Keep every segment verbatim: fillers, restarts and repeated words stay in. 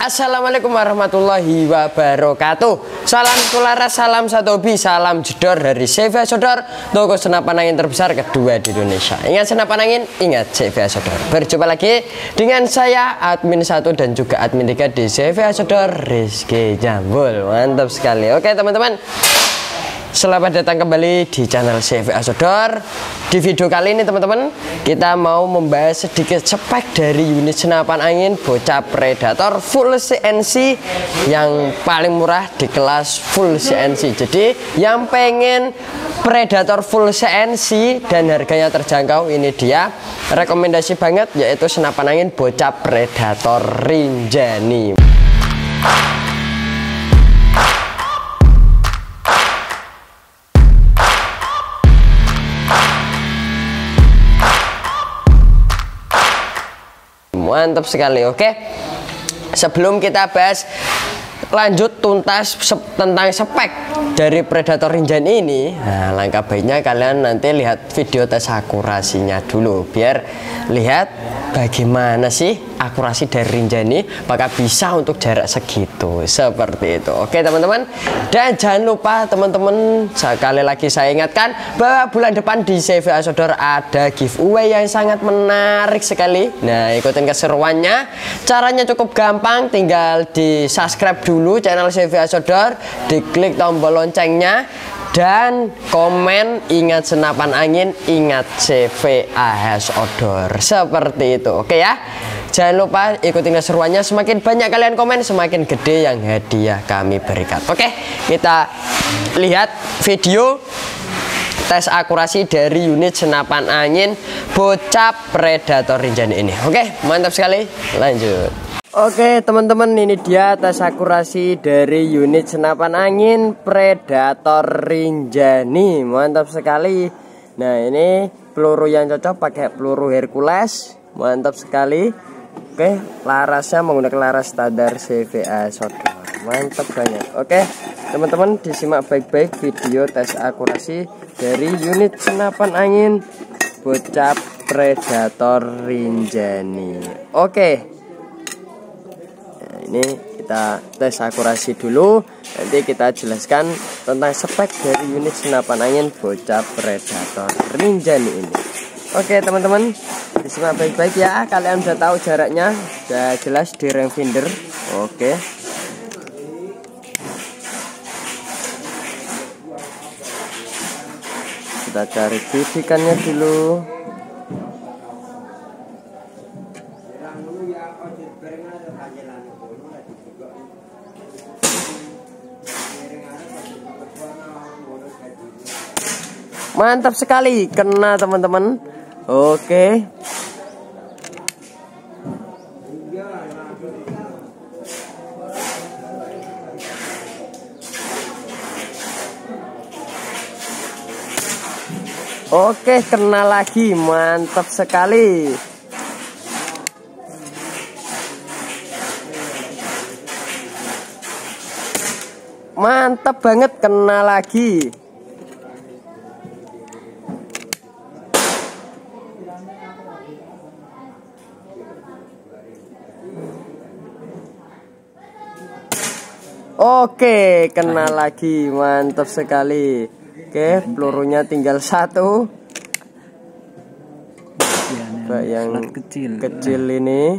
Assalamualaikum warahmatullahi wabarakatuh. Salam kularas, salam satu hobi, salam jedor dari C V A Sodor, toko senapan angin terbesar kedua di Indonesia. Ingat senapan angin, ingat C V A Sodor. Berjumpa lagi dengan saya admin satu dan juga admin tiga di C V A Sodor, Rizky Jambul. Mantap sekali. Oke teman-teman, selamat datang kembali di channel C V A Sodor. Di video kali ini teman-teman, kita mau membahas sedikit spek dari unit senapan angin bocah predator full C N C yang paling murah di kelas full C N C. Jadi yang pengen predator full C N C dan harganya terjangkau, ini dia rekomendasi banget, yaitu senapan angin bocah predator Rinjani. Mantap sekali. Oke, sebelum kita bahas lanjut tuntas tentang spek dari predator Rinjani ini, nah, langkah baiknya kalian nanti lihat video tes akurasinya dulu, biar lihat bagaimana sih akurasi dari Rinjani, maka bisa untuk jarak segitu, seperti itu. Oke teman-teman, dan jangan lupa teman-teman, sekali lagi saya ingatkan bahwa bulan depan di C V A Sodor ada giveaway yang sangat menarik sekali. Nah, ikutin keseruannya. Caranya cukup gampang, tinggal di subscribe dulu channel C V A Sodor, diklik tombol loncengnya, dan komen ingat senapan angin, ingat C V A Sodor, seperti itu. Oke ya, jangan lupa ikutin keseruannya. Semakin banyak kalian komen, semakin gede yang hadiah kami berikan. Oke, kita lihat video tes akurasi dari unit senapan angin bocah predator Rinjani ini. Oke, mantap sekali, lanjut. Oke teman-teman, ini dia tes akurasi dari unit senapan angin predator Rinjani. Mantap sekali. Nah, ini peluru yang cocok pakai peluru Hercules. Mantap sekali. Oke, larasnya menggunakan laras standar C V A Sodor. Mantap banget. Oke teman-teman, disimak baik-baik video tes akurasi dari unit senapan angin bocah predator Rinjani. Oke, ini kita tes akurasi dulu, nanti kita jelaskan tentang spek dari unit senapan angin bocah predator Rinjani ini. Oke teman-teman, disimak baik-baik ya, kalian udah tahu jaraknya, udah jelas di rangefinder. Oke, kita cari bidikannya dulu. Mantap sekali, kena teman-teman. Oke, oke, kena lagi. Mantap sekali. Mantap banget, kena lagi. Oke, kena lagi. Mantap sekali. Oke, pelurunya tinggal satu. Yang kecil, kecil ini.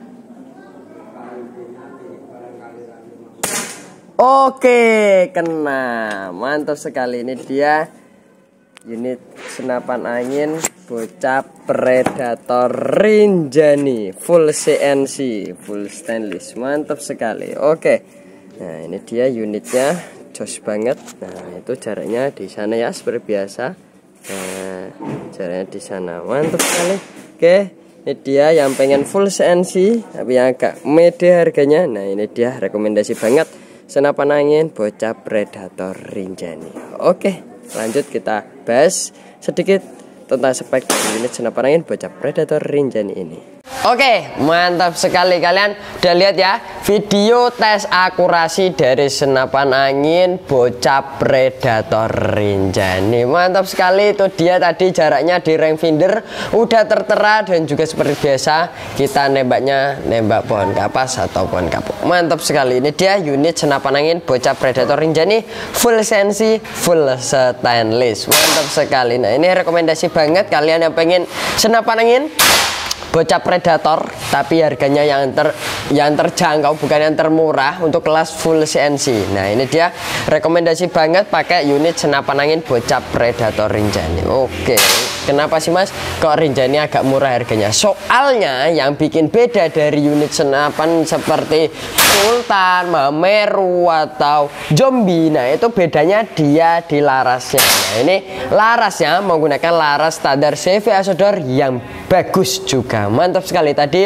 Oke, kena. Mantap sekali. Ini dia unit senapan angin bocah predator Rinjani full C N C, full stainless. Mantap sekali. Oke, nah ini dia unitnya, jos banget. Nah, itu jaraknya di sana ya, seperti biasa. Nah, jaraknya di sana. Mantap sekali. Oke, ini dia yang pengen full C N C tapi yang agak mede harganya. Nah, ini dia rekomendasi banget senapan angin bocah predator Rinjani. Oke, lanjut kita bahas sedikit tentang spek unit senapan angin bocah predator Rinjani ini. Oke, mantap sekali. Kalian udah lihat ya video tes akurasi dari senapan angin bocah predator Rinjani. Mantap sekali, itu dia tadi jaraknya di rangefinder udah tertera, dan juga seperti biasa kita nembaknya nembak pohon kapas atau pohon kapuk. Mantap sekali. Ini dia unit senapan angin bocah predator Rinjani full sensi, full stainless. Mantap sekali. Nah, ini rekomendasi banget kalian yang pengen senapan angin bocah predator tapi harganya yang ter yang terjangkau, bukan yang termurah, untuk kelas full C N C. Nah, ini dia rekomendasi banget pakai unit senapan angin bocah predator Rinjani. Oke, kenapa sih Mas kok Rinjani agak murah harganya? Soalnya yang bikin beda dari unit senapan seperti Sultan, Mameru atau Zombie, nah itu bedanya dia di larasnya. Nah, ini larasnya menggunakan laras standar C V Asodor yang bagus juga. Mantap sekali. Tadi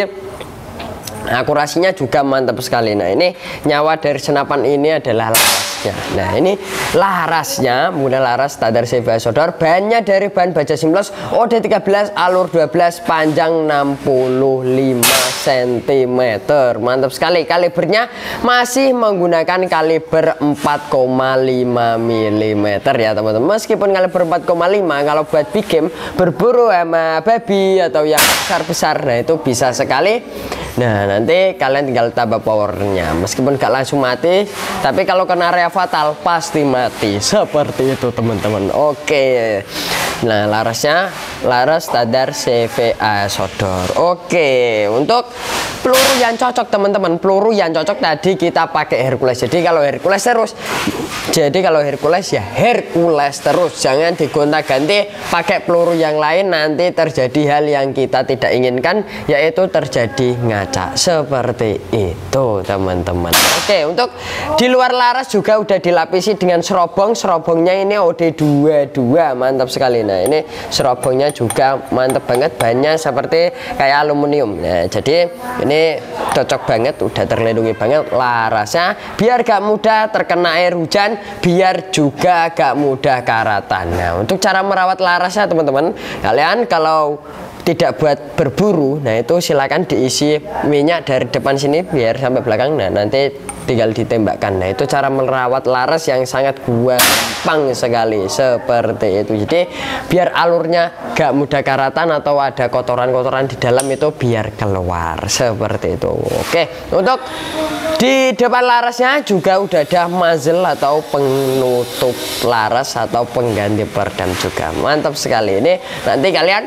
akurasinya juga mantap sekali. Nah, ini nyawa dari senapan ini adalah larasnya. Nah, ini larasnya menggunakan laras standar C V Asodor, bahannya dari bahan baja Simlos O D tiga belas alur dua belas, panjang enam puluh lima sentimeter. Mantap sekali. Kalibernya masih menggunakan kaliber empat koma lima milimeter ya teman-teman. Meskipun kaliber empat koma lima, kalau buat big game berburu sama babi atau yang besar-besar, nah itu bisa sekali. Nah, nanti kalian tinggal tambah powernya, meskipun gak langsung mati, tapi kalau kena area fatal pasti mati, seperti itu teman-teman. Oke, nah larasnya laras standar C V Asodor. Oke, untuk peluru yang cocok teman-teman, peluru yang cocok tadi kita pakai Hercules. Jadi kalau Hercules terus, jadi kalau Hercules ya Hercules terus, jangan digonta-ganti pakai peluru yang lain, nanti terjadi hal yang kita tidak inginkan, yaitu terjadi ngaca seperti itu teman-teman. Oke, untuk di luar laras juga udah dilapisi dengan serobong. Serobongnya ini O D dua puluh dua, mantap sekali. Nah, ini serobongnya juga mantap banget, bahannya seperti kayak aluminium. Nah, jadi ini cocok banget, udah terlindungi banget larasnya, biar gak mudah terkena air hujan, biar juga gak mudah karatan. Nah, untuk cara merawat larasnya teman-teman, kalian kalau tidak buat berburu, nah itu silakan diisi minyak dari depan sini biar sampai belakang. Nah, nanti tinggal ditembakkan. Nah, itu cara merawat laras yang sangat gampang sekali seperti itu. Jadi biar alurnya gak mudah karatan atau ada kotoran-kotoran di dalam, itu biar keluar seperti itu. Oke, untuk di depan larasnya juga udah ada muzzle atau penutup laras atau pengganti peredam juga. Mantap sekali. Ini nanti kalian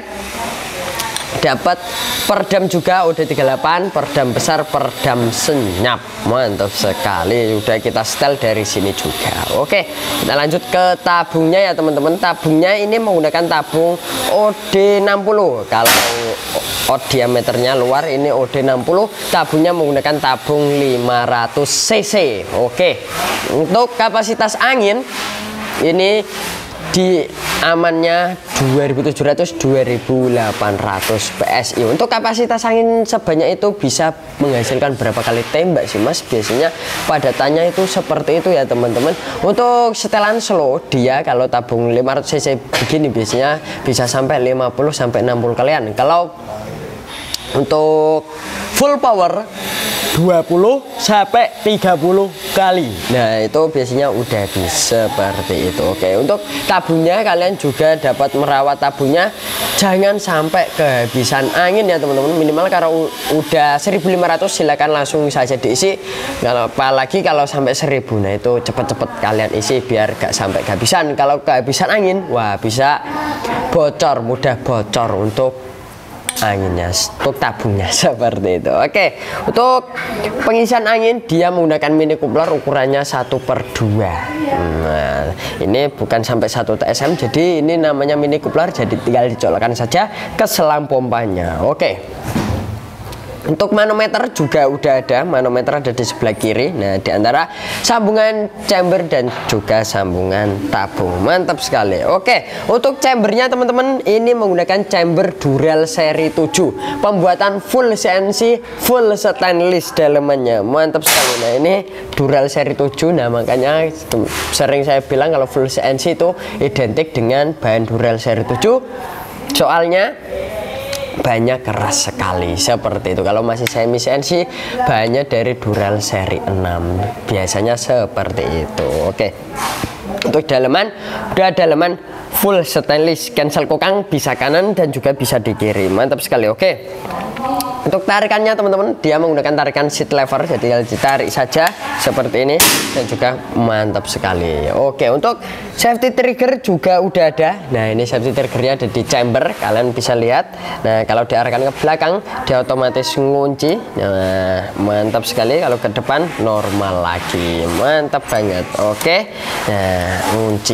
dapat peredam juga O D tiga puluh delapan, peredam besar, peredam senyap. Mantap sekali, udah kita setel dari sini juga. Oke, kita lanjut ke tabungnya ya teman-teman. Tabungnya ini menggunakan tabung O D enam puluh. Kalau O diameternya luar, ini O D enam puluh, tabungnya menggunakan tabung lima ratus cc. Oke, untuk kapasitas angin ini di amannya dua ribu tujuh ratus sampai dua ribu delapan ratus P S I. Untuk kapasitas angin sebanyak itu bisa menghasilkan berapa kali tembak sih Mas? Biasanya padatannya itu seperti itu ya teman-teman. Untuk setelan slow, dia kalau tabung lima ratus cc begini biasanya bisa sampai lima puluh sampai enam puluh kalian. Kalau untuk full power dua puluh sampai tiga puluh kali. Nah, itu biasanya udah bisa seperti itu. Oke, untuk tabungnya kalian juga dapat merawat tabungnya jangan sampai kehabisan angin ya teman-teman. Minimal kalau udah seribu lima ratus silakan langsung saja diisi. Kalau apalagi kalau sampai seribu, nah itu cepet-cepet kalian isi biar gak sampai kehabisan. Kalau kehabisan angin, wah bisa bocor, mudah bocor untuk anginnya, untuk tabungnya seperti itu. Oke, untuk pengisian angin dia menggunakan mini coupler ukurannya satu per dua. Nah, ini bukan sampai satu T S M, jadi ini namanya mini coupler, jadi tinggal dicolokkan saja ke selang pompanya. Oke, untuk manometer juga udah ada, manometer ada di sebelah kiri. Nah, di antara sambungan chamber dan juga sambungan tabung. Mantap sekali. Oke, untuk chambernya teman-teman ini menggunakan chamber Dural seri tujuh. Pembuatan full C N C, full stainless dalemannya. Mantap sekali. Nah, ini Dural seri tujuh. Nah, makanya sering saya bilang kalau full C N C itu identik dengan bahan Dural seri tujuh. Soalnya banyak keras sekali seperti itu. Kalau masih semi C N C banyak dari Dural seri enam biasanya seperti itu. Oke, untuk daleman udah daleman full stainless, cancel kokang bisa kanan dan juga bisa di kiri, mantap sekali. Oke, untuk tarikannya teman-teman dia menggunakan tarikan seat lever, jadi tinggal ditarik saja seperti ini dan juga mantap sekali. Oke, untuk safety trigger juga udah ada. Nah, ini safety triggernya ada di chamber, kalian bisa lihat. Nah, kalau diarahkan ke belakang dia otomatis ngunci. Nah, mantap sekali. Kalau ke depan normal lagi, mantap banget. Oke, nah ngunci.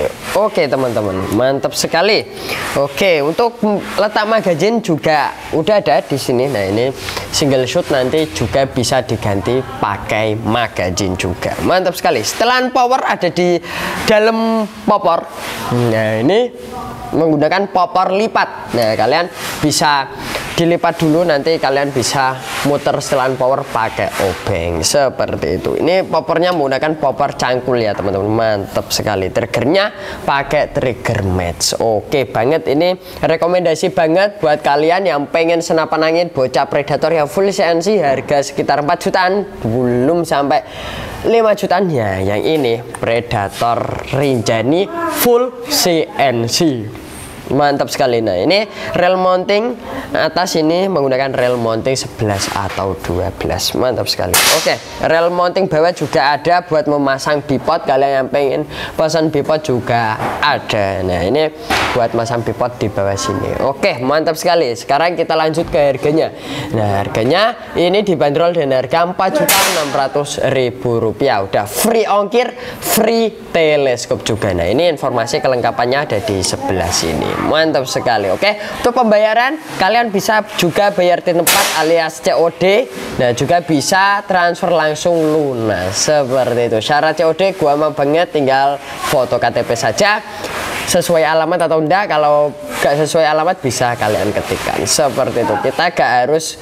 Oke teman-teman, mantap sekali. Oke, untuk letak magazine juga udah ada di sini. Nah, ini single shoot nanti juga bisa diganti pakai magazine juga, mantap sekali. Setelan power ada di dalam popor. Nah, ini menggunakan popor lipat. Nah, kalian bisa dilipat dulu, nanti kalian bisa muter setelan power pakai obeng seperti itu. Ini popornya menggunakan popor cangkul ya teman-teman, mantap sekali. Triggernya pakai trigger match. Oke banget, ini rekomendasi banget buat kalian yang pengen senapan angin bocah predator yang full C N C, harga sekitar empat jutaan, belum sampai lima jutaan ya. Yang ini Predator Rinjani full C N C, mantap sekali. Nah, ini rail mounting atas ini menggunakan rail mounting sebelas atau dua belas, mantap sekali. Oke, rail mounting bawah juga ada buat memasang bipod, kalian yang pengen pasang bipod juga ada. Nah, ini buat masang bipod di bawah sini. Oke, mantap sekali. Sekarang kita lanjut ke harganya. Nah, harganya ini dibanderol dengan harga empat juta enam ratus ribu rupiah. Udah free ongkir, free teleskop juga. Nah, ini informasi kelengkapannya ada di sebelah sini, mantap sekali. Oke, untuk pembayaran kalian bisa juga bayar di tempat alias C O D. Nah, juga bisa transfer langsung lunas seperti itu. Syarat C O D gua mau banget, tinggal foto K T P saja sesuai alamat atau enggak. Kalau gak sesuai alamat bisa kalian ketikkan seperti itu. Kita gak harus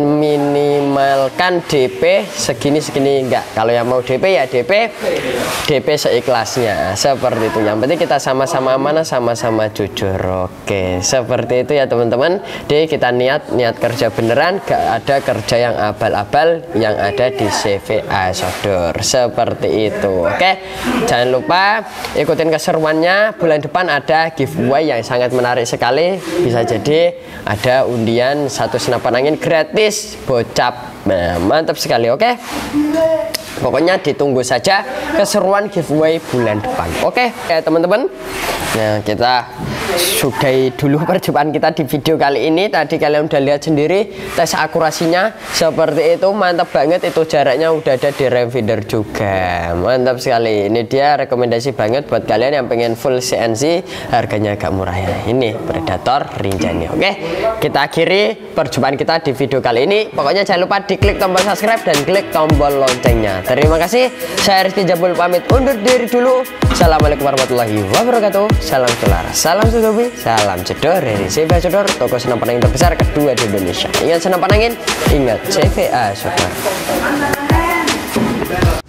meminimalkan D P segini segini, enggak. Kalau yang mau D P ya D P D P seikhlasnya seperti itu. Yang penting kita sama-sama amanah, sama-sama jujur. Oke, seperti itu ya teman-teman. Jadi kita niat niat kerja beneran, gak ada kerja yang abal-abal yang ada di C V A Sodor seperti itu. Oke, jangan lupa ikutin keseruannya. Bulan depan ada giveaway yang sangat menarik sekali. Bisa jadi ada undian satu senapan angin gratis bocap. Nah, mantap sekali. Oke, pokoknya ditunggu saja keseruan giveaway bulan depan. Oke ya teman-teman. Nah, kita sudahi dulu perjumpaan kita di video kali ini. Tadi kalian udah lihat sendiri tes akurasinya seperti itu, mantap banget. Itu jaraknya udah ada di rangefinder juga, mantap sekali. Ini dia rekomendasi banget buat kalian yang pengen full C N C, harganya agak murah ya. Ini Predator Rinjani. Oke, kita akhiri perjumpaan kita di video kali ini. Pokoknya jangan lupa diklik tombol subscribe dan klik tombol loncengnya. Terima kasih. Saya Rizky Jabul pamit undur diri dulu. Assalamualaikum warahmatullahi wabarakatuh. Salam tular, salam sudobi, salam cedor dari C V A Sodor, toko senapan angin terbesar kedua di Indonesia. Ingat senapan angin, ingat C V A Sodor.